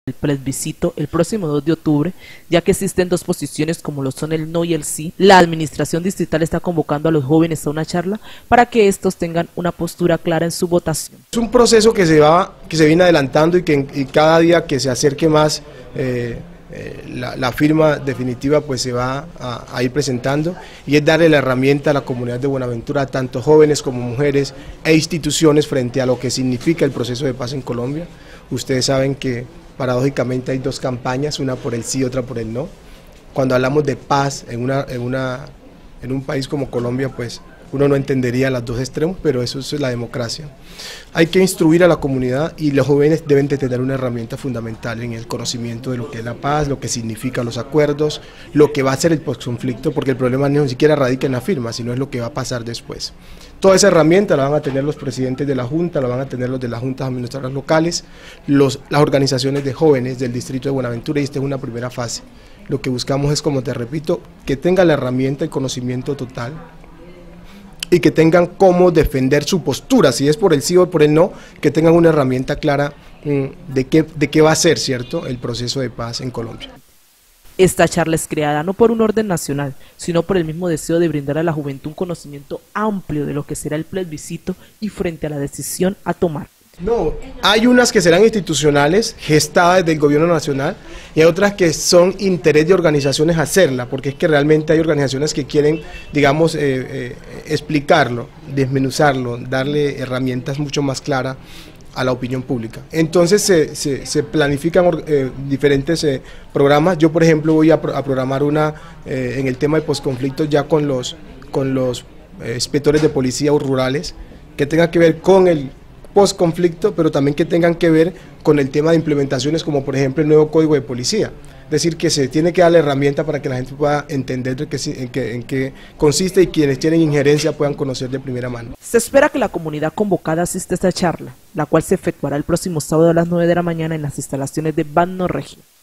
el plebiscito el próximo 2 de octubre, ya que existen dos posiciones como lo son el no y el sí. La administración distrital está convocando a los jóvenes a una charla para que estos tengan una postura clara en su votación. Es un proceso que se viene adelantando y cada día que se acerque más la firma definitiva pues se va a ir presentando, y es darle la herramienta a la comunidad de Buenaventura, tanto jóvenes como mujeres e instituciones, frente a lo que significa el proceso de paz en Colombia. Ustedes saben que paradójicamente hay dos campañas, una por el sí y otra por el no. Cuando hablamos de paz en un país como Colombia, pues uno no entendería los dos extremos, pero eso es la democracia. Hay que instruir a la comunidad, y los jóvenes deben de tener una herramienta fundamental en el conocimiento de lo que es la paz, lo que significan los acuerdos, lo que va a ser el postconflicto, porque el problema no ni siquiera radica en la firma, sino es lo que va a pasar después. Toda esa herramienta la van a tener los presidentes de la Junta, la van a tener los de las juntas administrativas locales, las organizaciones de jóvenes del distrito de Buenaventura, y esta es una primera fase. Lo que buscamos es, como te repito, que tengan la herramienta y conocimiento total, y que tengan cómo defender su postura, si es por el sí o por el no, que tengan una herramienta clara de qué va a ser, ¿cierto?, el proceso de paz en Colombia. Esta charla es creada no por un orden nacional, sino por el mismo deseo de brindar a la juventud un conocimiento amplio de lo que será el plebiscito y frente a la decisión a tomar. No, hay unas que serán institucionales, gestadas desde el gobierno nacional, y hay otras que son interés de organizaciones hacerla, porque es que realmente hay organizaciones que quieren, digamos, explicarlo, desmenuzarlo, darle herramientas mucho más claras a la opinión pública. Entonces se planifican diferentes programas. Yo, por ejemplo, voy a programar una en el tema de posconflicto, ya con los inspectores de policía rurales, que tenga que ver con el postconflicto, pero también que tengan que ver con el tema de implementaciones, como por ejemplo el nuevo código de policía. Es decir, que se tiene que dar la herramienta para que la gente pueda entender en qué consiste, y quienes tienen injerencia puedan conocer de primera mano. Se espera que la comunidad convocada asista a esta charla, la cual se efectuará el próximo sábado a las 9 de la mañana en las instalaciones de Banno Regio.